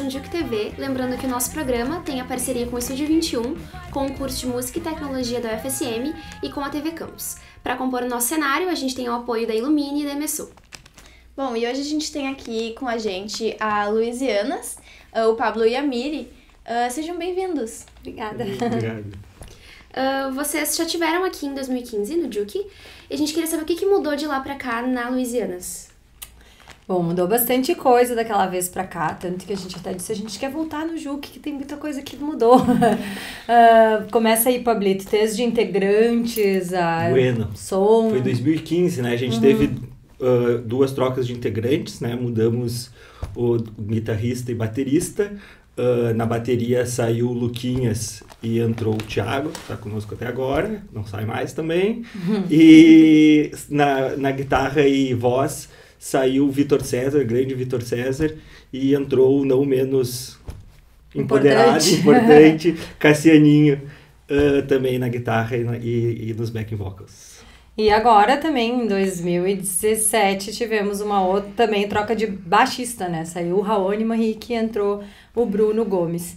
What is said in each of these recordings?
no Juke TV, lembrando que o nosso programa tem a parceria com o Estúdio 21, com o curso de Música e Tecnologia da UFSM e com a TV Campus. Para compor o nosso cenário, a gente tem o apoio da Illumine e da MSU. Bom, e hoje a gente tem aqui com a gente a Luisianas, o Pablo e a Miri. Sejam bem-vindos. Obrigada. Obrigado. Vocês já estiveram aqui em 2015 no Juke e a gente queria saber o que mudou de lá pra cá na Luisianas. Bom, mudou bastante coisa daquela vez pra cá, tanto que a gente até disse, a gente quer voltar no Juke, que tem muita coisa que mudou. Começa aí, Pablito, desde integrantes, Bueno, som... foi 2015, né? A gente teve 2 trocas de integrantes, né? Mudamos o guitarrista e baterista. Na bateria saiu o Luquinhas e entrou o Thiago, tá conosco até agora, não sai mais também. E na guitarra e voz saiu o Vitor César, grande Vitor César, e entrou o não menos importante, Cassianinho, também na guitarra e nos backing vocals. E agora também, em 2017, tivemos uma outra também troca de baixista, né? Saiu o Raoni Manrique e entrou o Bruno Gomes.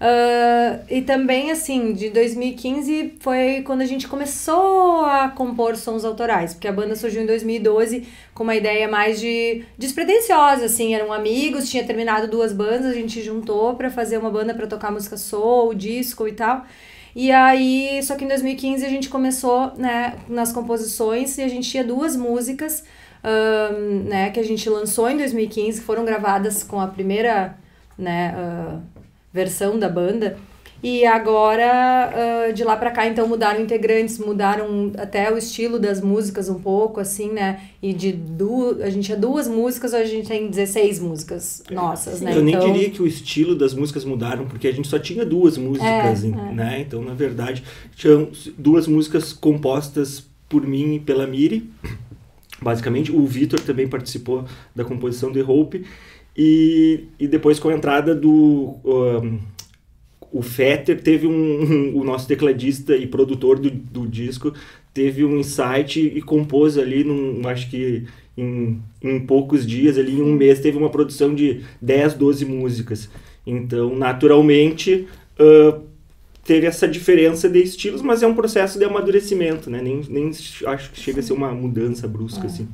E também, assim, de 2015 foi quando a gente começou a compor sons autorais, porque a banda surgiu em 2012 com uma ideia mais despretensiosa, assim, eram amigos, tinha terminado 2 bandas, a gente juntou pra fazer uma banda pra tocar música soul, disco e tal. E aí, só que em 2015 a gente começou, né, nas composições e a gente tinha 2 músicas, né, que a gente lançou em 2015, que foram gravadas com a primeira, né, versão da banda. E agora, de lá pra cá, então, mudaram integrantes, mudaram até o estilo das músicas um pouco, assim, né? E a gente tinha 2 músicas, hoje a gente tem 16 músicas nossas, né? Eu nem diria que o estilo das músicas mudaram, porque a gente só tinha 2 músicas, né? Então, na verdade, tinham 2 músicas compostas por mim e pela Miri. Basicamente, o Vitor também participou da composição de Hope. E depois, com a entrada do... o Fetter teve o nosso tecladista e produtor do disco, teve um insight e compôs ali, acho que em poucos dias, ali em um mês, teve uma produção de 10, 12 músicas. Então, naturalmente, teve essa diferença de estilos, mas é um processo de amadurecimento, né? Nem acho que chega a ser uma mudança brusca, assim.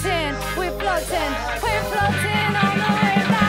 floating, we're floating, we're floating on the way back.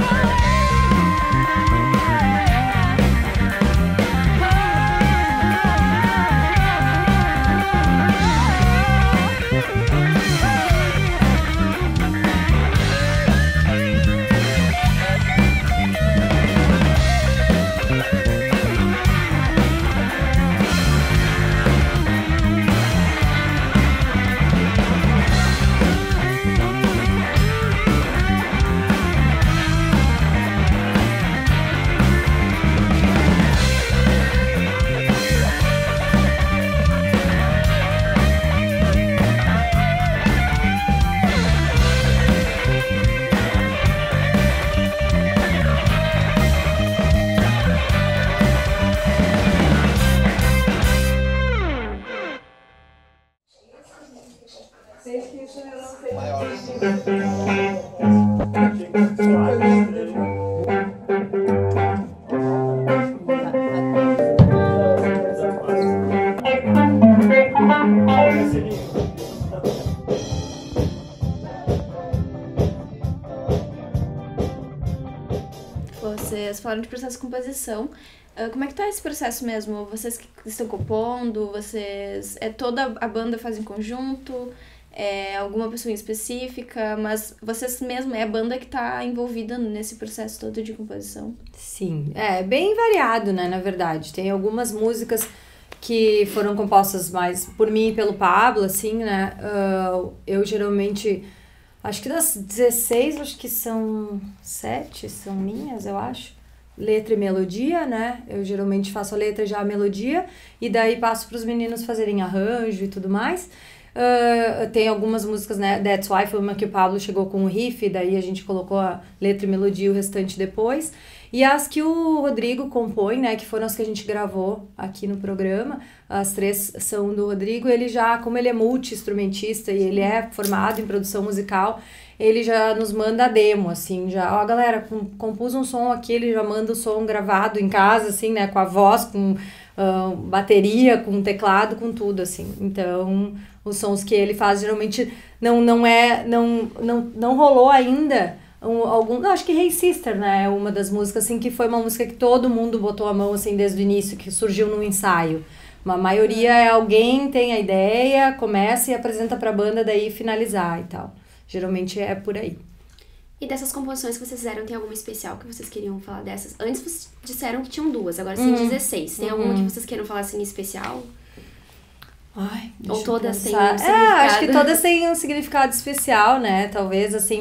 Vocês falaram de processo de composição. Como é que tá esse processo mesmo? Vocês que estão compondo, vocês... toda a banda faz em conjunto? Alguma pessoa em específica? Mas vocês mesmo, é a banda que tá envolvida nesse processo todo de composição? Sim, é bem variado, né, na verdade. Tem algumas músicas que foram compostas mais por mim e pelo Pablo, assim, né? Eu geralmente... Acho que das 16, acho que são 7, são minhas, eu acho. Letra e melodia, né? Eu geralmente faço a letra e já a melodia. E daí passo para os meninos fazerem arranjo e tudo mais. Tem algumas músicas, né? That's Why foi uma que o Pablo chegou com o riff. Daí a gente colocou a letra e melodia e o restante depois. E as que o Rodrigo compõe, né? Que foram as que a gente gravou aqui no programa. As 3 são do Rodrigo. Ele já, como ele é multi-instrumentista e ele é formado em produção musical, ele já nos manda a demo, assim, já, ó, galera, compus um som aqui, ele já manda o som gravado em casa, assim, né, com a voz, com bateria, com teclado, com tudo, assim. Então, os sons que ele faz, geralmente, não rolou ainda acho que Hey Sister, né, é uma das músicas, assim, que foi uma música que todo mundo botou a mão, assim, desde o início, que surgiu num ensaio. A maioria é alguém tem a ideia, começa e apresenta pra banda, daí finalizar e tal. Geralmente é por aí. E dessas composições que vocês fizeram, tem alguma especial que vocês queriam falar dessas? Antes vocês disseram que tinham 2, agora tem 16. Tem alguma que vocês queiram falar assim especial? Ai, ou todas têm um significado? Acho que todas têm um significado especial, né? Talvez assim,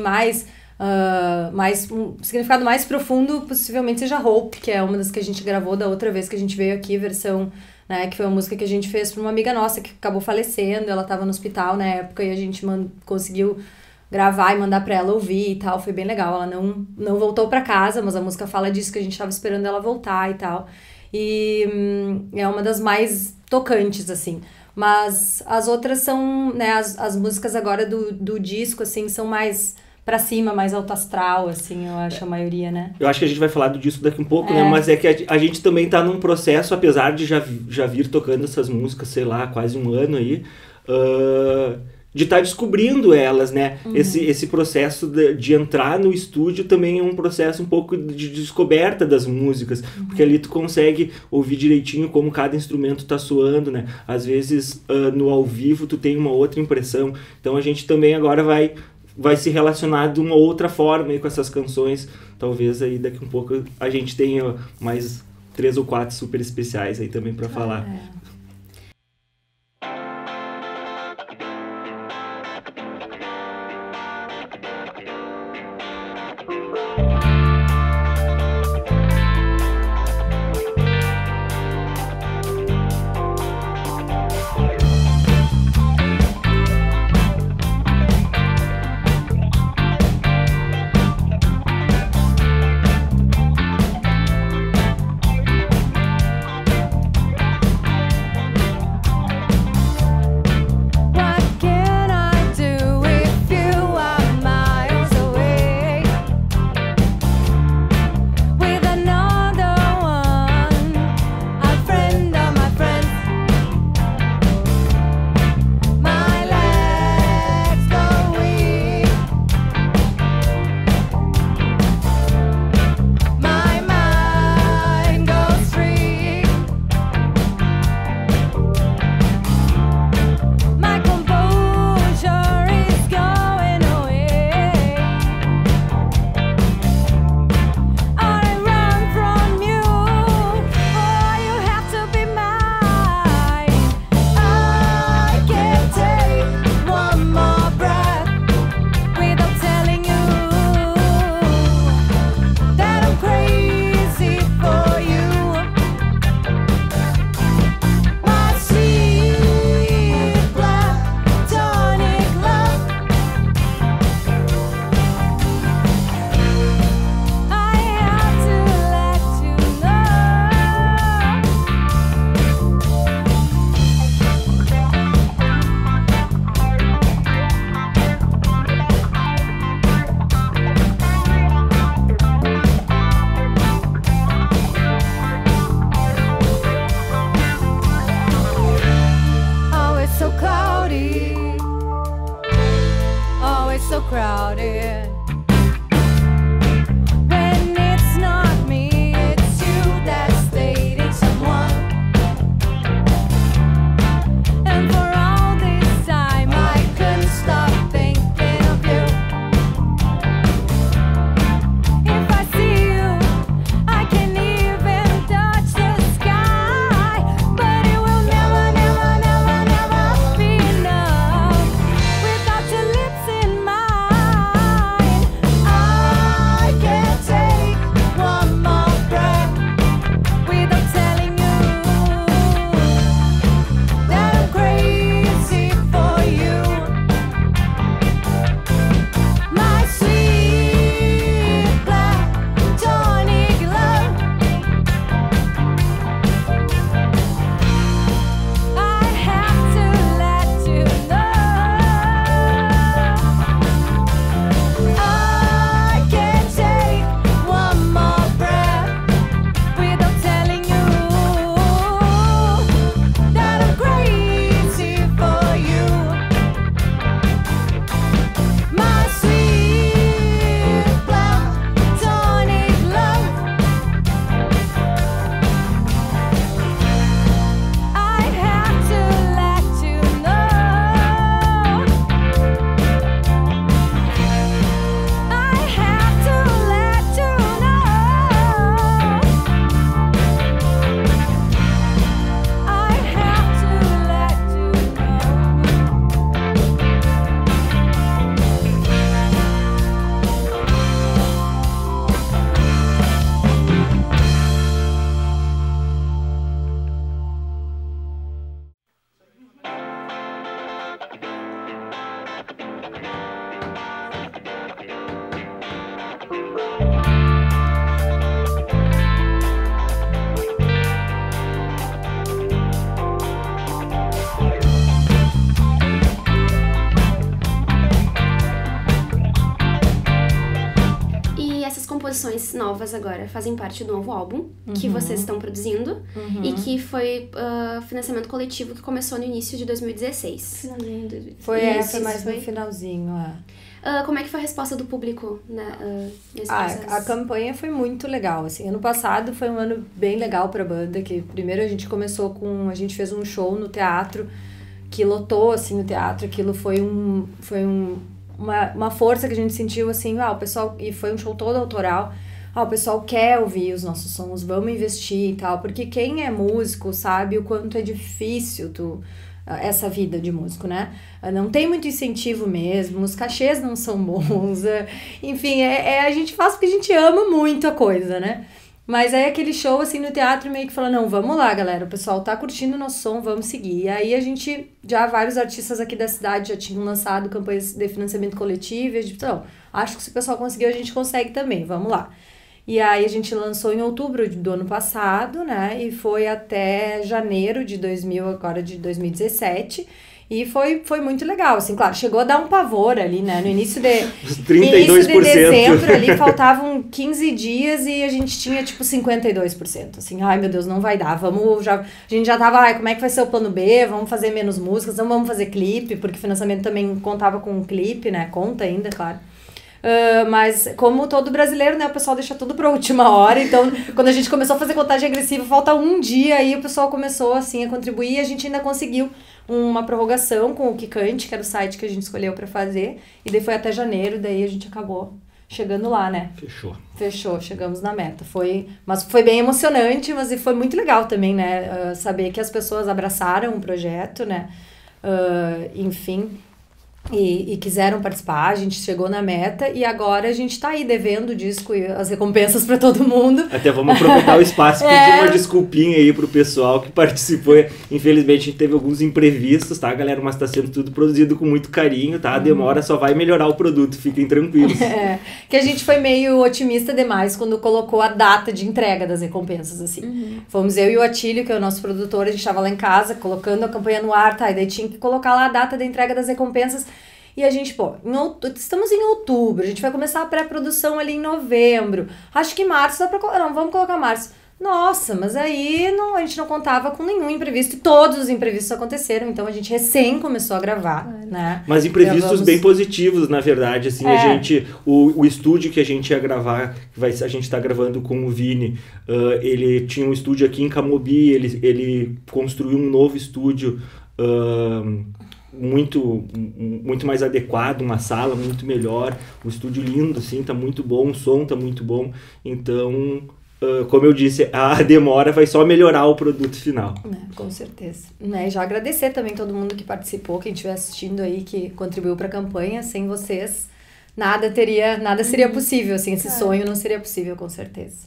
um significado mais profundo possivelmente seja Hope, que é uma das que a gente gravou da outra vez que a gente veio aqui, versão, né, que foi uma música que a gente fez para uma amiga nossa que acabou falecendo, ela estava no hospital na época e a gente conseguiu gravar e mandar para ela ouvir e tal, foi bem legal. Ela não voltou para casa, mas a música fala disso, que a gente estava esperando ela voltar e tal. E é uma das mais tocantes, assim. Mas as outras são, né, as músicas agora do disco, assim, são mais pra cima, mais alto astral, assim, eu acho, a maioria, né? Eu acho que a gente vai falar do disco daqui um pouco, né? Mas é que a gente também tá num processo, apesar de já vir tocando essas músicas, sei lá, quase um ano aí, de estar descobrindo elas, né? Uhum. Esse processo de entrar no estúdio também é um processo um pouco de descoberta das músicas, porque ali tu consegue ouvir direitinho como cada instrumento tá soando, né? Às vezes, no ao vivo, tu tem uma outra impressão. Então a gente também agora vai se relacionar de uma outra forma aí com essas canções. Talvez aí daqui um pouco a gente tenha mais 3 ou 4 super especiais aí também para falar. crowded. When it's not me, it's you that's dating someone. And for all this time I couldn't stop thinking of you. If I see you, I can even touch the sky, but it will never, never, never, never be enough without your lips in mine. I can't take one more breath without telling you that I'm crazy for you. My sweet platonic love, I have to let you know. I can't take one more breath without telling you that I'm crazy for you. My sweet platonic love, I have to let you know. I have to let you know. I have to let you E essas composições novas agora fazem parte do novo álbum que vocês estão produzindo e que foi financiamento coletivo que começou no início de 2016. Finalzinho de 2016. Foi Isso, essa, mas foi? no finalzinho, Como é que foi a resposta do público, né, nesse processo? A campanha foi muito legal, assim. Ano passado foi um ano bem legal pra banda, que primeiro a gente começou com... A gente fez um show no teatro, que lotou, assim, o teatro. Aquilo foi uma força que a gente sentiu, assim, o pessoal... E foi um show todo autoral. O pessoal quer ouvir os nossos sons, vamos investir e tal. Porque quem é músico sabe o quanto é difícil essa vida de músico, né? Não tem muito incentivo mesmo, os cachês não são bons, enfim, a gente faz porque a gente ama muito a coisa, né? Mas aí aquele show, assim, no teatro meio que falou, não, vamos lá, galera, o pessoal tá curtindo o nosso som, vamos seguir. E aí a gente, vários artistas aqui da cidade já tinham lançado campanhas de financiamento coletivo, e a gente disse, não, acho que se o pessoal conseguiu, a gente consegue também, vamos lá. E aí a gente lançou em outubro do ano passado, né? E foi até janeiro de 2017. E foi muito legal, assim, claro, chegou a dar um pavor ali, né? No início de 32%. de dezembro ali, faltavam 15 dias e a gente tinha, tipo, 52%. Assim, ai, meu Deus, não vai dar, a gente já tava, como é que vai ser o plano B? Vamos fazer menos músicas, não vamos fazer clipe, porque o financiamento também contava com um clipe, né? Conta ainda, claro. Mas como todo brasileiro, né, o pessoal deixa tudo pra última hora, então quando a gente começou a fazer contagem agressiva, falta um dia, aí o pessoal começou assim a contribuir e a gente ainda conseguiu uma prorrogação com o Kikante, que era o site que a gente escolheu pra fazer, e daí foi até janeiro, daí a gente acabou chegando lá, né? Fechou, chegamos na meta. Mas foi bem emocionante, mas foi muito legal também, né, saber que as pessoas abraçaram o projeto, né, enfim... E quiseram participar, a gente chegou na meta e agora a gente tá aí devendo o disco e as recompensas pra todo mundo. Até vamos aproveitar o espaço e pedir uma desculpinha aí pro pessoal que participou. Infelizmente a gente teve alguns imprevistos, tá, galera? Mas tá sendo tudo produzido com muito carinho, tá? A demora só vai melhorar o produto, fiquem tranquilos. Que a gente foi meio otimista demais quando colocou a data de entrega das recompensas, assim. Fomos eu e o Atílio, que é o nosso produtor, a gente tava lá em casa colocando a campanha no ar, tá? E daí tinha que colocar lá a data da entrega das recompensas. E a gente, estamos em outubro, a gente vai começar a pré-produção ali em novembro. Acho que março dá pra... Não, vamos colocar março. Nossa, mas aí a gente não contava com nenhum imprevisto e todos os imprevistos aconteceu, então a gente recém começou a gravar, né? Mas imprevistos bem positivos, na verdade, assim, a gente, o estúdio que a gente ia gravar, a gente tá gravando com o Vini, ele tinha um estúdio aqui em Camobi, ele construiu um novo estúdio muito mais adequado, uma sala muito melhor, um estúdio lindo, assim, tá muito bom, o som tá muito bom, então... como eu disse, a demora vai só melhorar o produto final. Com certeza. E já agradecer também todo mundo que participou, quem estiver assistindo aí, que contribuiu para a campanha. Sem vocês, nada seria possível, assim, esse sonho não seria possível, com certeza.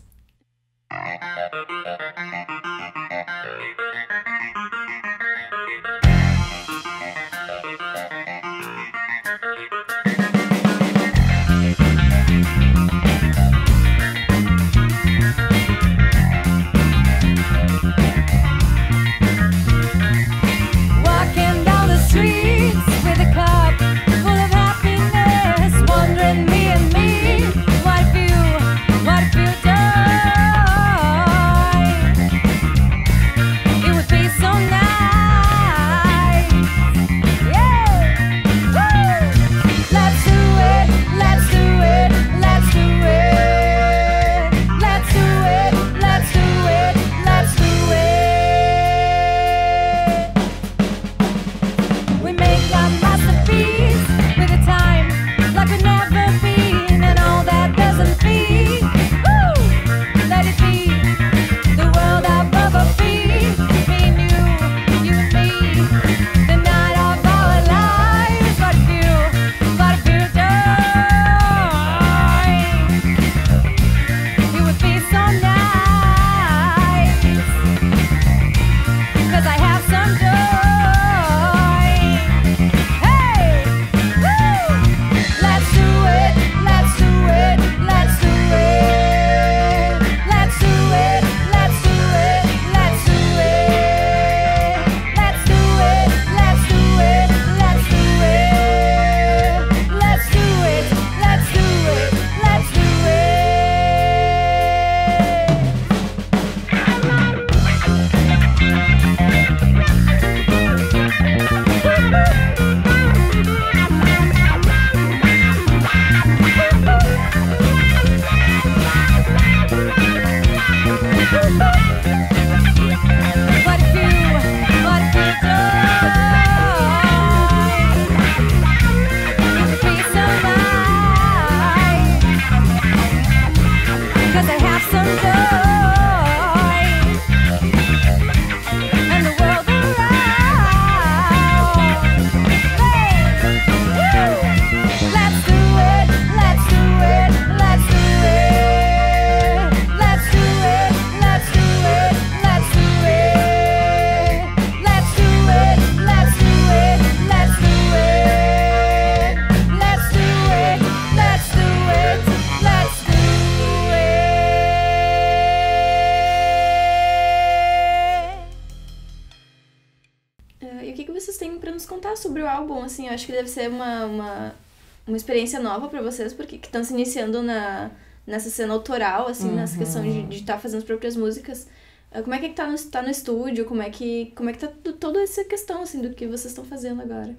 Sobre o álbum, assim, eu acho que deve ser uma experiência nova pra vocês, porque estão se iniciando nessa cena autoral, assim, nessa questão de estar fazendo as próprias músicas. Como é que tá no estúdio? Como é que tá toda essa questão, assim, do que vocês estão fazendo agora?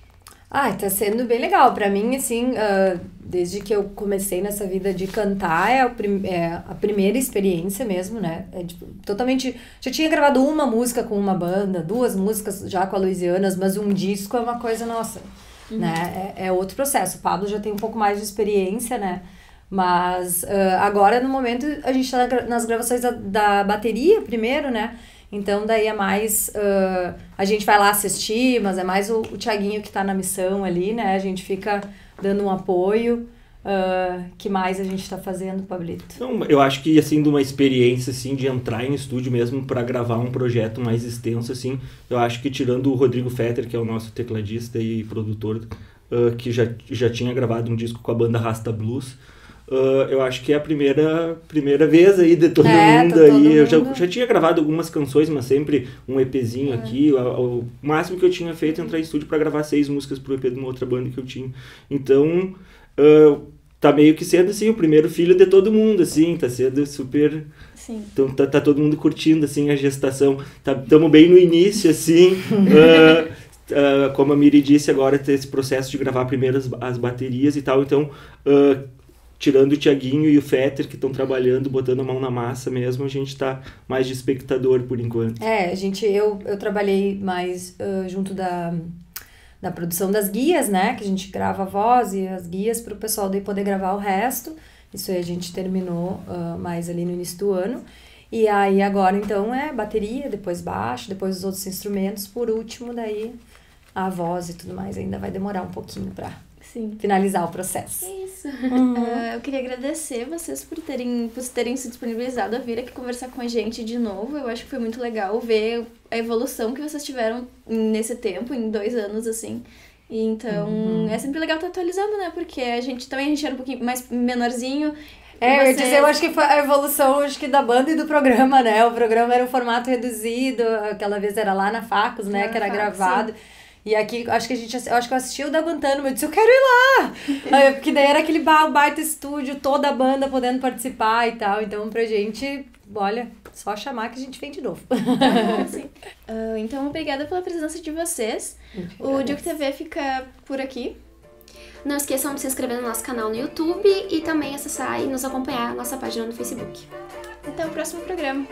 Tá sendo bem legal. Pra mim, assim, desde que eu comecei nessa vida de cantar, é a primeira experiência mesmo, né? Totalmente... Já tinha gravado uma música com uma banda, 2 músicas já com a Louisianas, mas um disco é uma coisa, nossa, né? É outro processo. O Pablo já tem um pouco mais de experiência, né? Mas agora, no momento, a gente tá nas gravações da bateria primeiro, né? Então, daí é mais... a gente vai lá assistir, mas é mais o Thiaguinho que tá na missão ali, né? A gente fica dando um apoio. Que mais a gente tá fazendo, Pablito? Então, eu acho que, assim, de uma experiência, assim, de entrar em estúdio mesmo para gravar um projeto mais extenso, assim, eu acho que tirando o Rodrigo Fetter, que é o nosso tecladista e produtor, que já tinha gravado um disco com a banda Rasta Blues, eu acho que é a primeira vez aí de todo mundo aí. Eu já tinha gravado algumas canções, mas sempre um EPzinho aqui. O máximo que eu tinha feito é entrar em estúdio para gravar 6 músicas pro EP de uma outra banda que eu tinha. Então, tá meio que sendo, assim, o primeiro filho de todo mundo, assim, tá sendo super... Sim. Então tá todo mundo curtindo, assim, a gestação. Estamos bem no início, assim, como a Miri disse agora, tem esse processo de gravar primeiro as baterias e tal, então... tirando o Thiaguinho e o Fetter, que estão trabalhando, botando a mão na massa mesmo, a gente tá mais de espectador por enquanto. Eu trabalhei mais junto da produção das guias, né? Que a gente grava a voz e as guias para o pessoal daí poder gravar o resto. Isso aí a gente terminou mais ali no início do ano. E aí agora, então, é bateria, depois baixo, depois os outros instrumentos. Por último, daí a voz e tudo mais. Ainda vai demorar um pouquinho para finalizar o processo. Isso. Eu queria agradecer vocês por terem se disponibilizado a vir aqui conversar com a gente de novo. Eu acho que foi muito legal ver a evolução que vocês tiveram nesse tempo, em 2 anos, assim. E então, é sempre legal estar atualizando, né? Porque a gente era um pouquinho mais menorzinho. Eu acho que foi a evolução da banda e do programa, né? O programa era um formato reduzido, aquela vez era lá na Facos, né? Que era gravado. Sim. E aqui, acho que eu assisti o da Guantánamo, eu disse, eu quero ir lá! Porque daí era aquele baita estúdio, toda a banda podendo participar e tal. Então, pra gente, olha, só chamar que a gente vem de novo. Sim. Então, obrigada pela presença de vocês. O Duke TV fica por aqui. Não esqueçam de se inscrever no nosso canal no YouTube e também acessar e nos acompanhar a nossa página no Facebook. Até o próximo programa.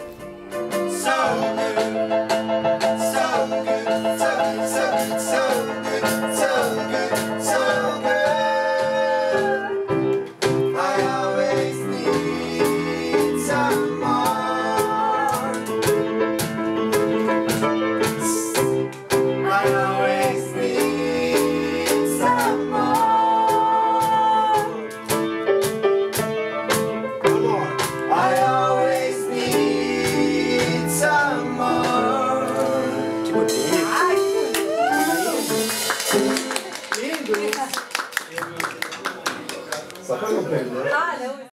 Só para não perder.